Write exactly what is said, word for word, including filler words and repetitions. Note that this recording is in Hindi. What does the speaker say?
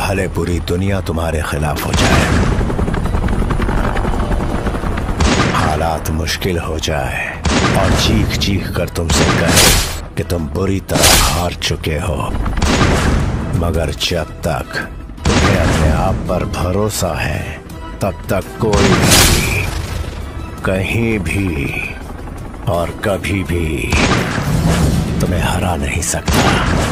भले पूरी दुनिया तुम्हारे खिलाफ हो जाए, हालात मुश्किल हो जाए और चीख चीख कर तुमसे कहे कि तुम बुरी तरह हार चुके हो, मगर जब तक तुम्हें अपने आप पर भरोसा है तब तक कोई भी कहीं भी और कभी भी तुम्हें हरा नहीं सकता।